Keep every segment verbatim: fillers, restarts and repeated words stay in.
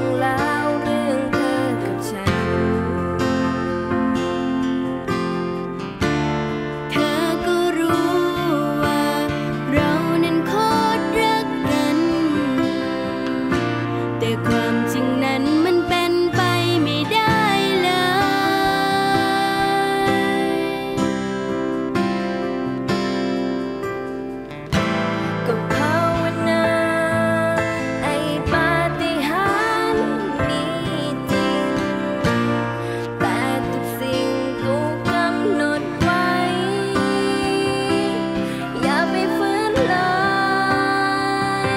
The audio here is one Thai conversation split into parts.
องแล้วเรื่องเธอกับฉันเธอก็รู้ว่าเรานั้นโคตรรักกันแต่ความจริงนั้นมันเป็นไปไม่ได้ก็ภาวนาไอ้ปาฏิหาริย์มีจริงแต่ทุกสิ่งถูกกำหนดไว้อย่าไปฝืนเลย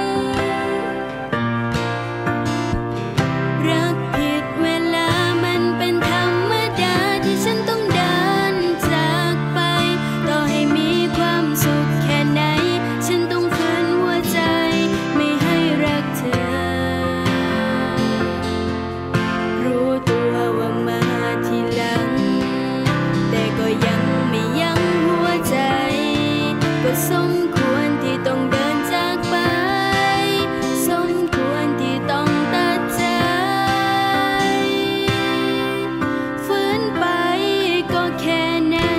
รักผิดเวลามันเป็นธรรมดาที่ฉันต้องเดินจากไปต่อให้มีความสุขแค่ไหนฉันต้องฝืนหัวใจไม่ให้รักเธอรู้ตัวว่ามาทีหลังแต่ก็ยังไม่ยั้งหัวใจก็สมควรที่ต้องเดินจากไปสมควรที่ต้องตัดใจฝืนไปก็แค่นั้น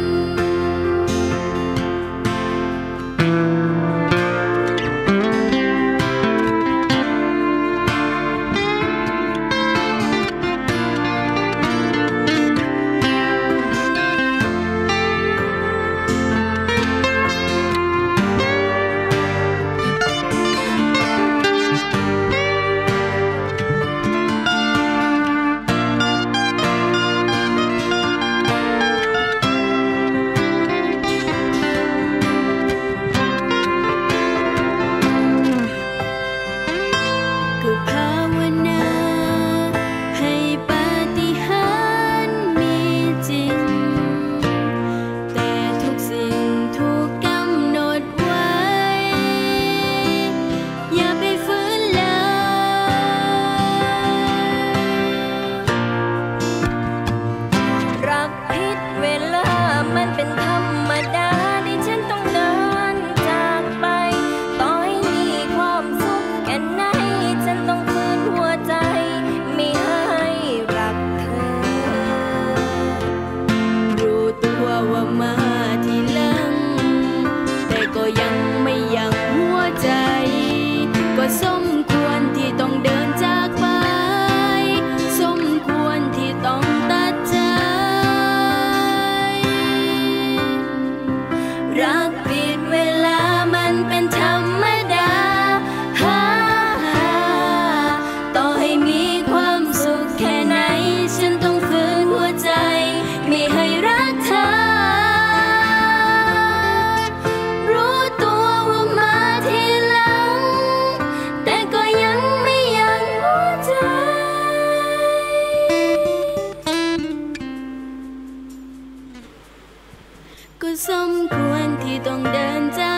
ก็ภาวนาให้ปาฏิหาริย์มีจริงแต่ทุกสิ่งถูกกำหนดไว้อย่าไปฝืนเลยรักผิดเวลามันเป็นธรรมดาที่ฉันต้องเดินจากไปต่อให้มีความสุขแค่ไหนฉันต้องฝืนหัวใจไม่ให้รักเธอรู้ตัวว่ามาทีหลังแต่ก็ยังไม่ยั้งหัวใจก็สมควรที่ต้องเดินจากไปสมควรที่ต้องตัดใจรักผิดเวลามันเป็นธรรมดาฮ่าต่อให้มีความสุขแค่ไหนฉันต้องฝืนหัวใจไม่ให้รักเธอรู้ตัวว่ามาทีหลังแต่ก็ยังไม่ยั้งหัวใจก็สมควรที่ต้องเดินจาก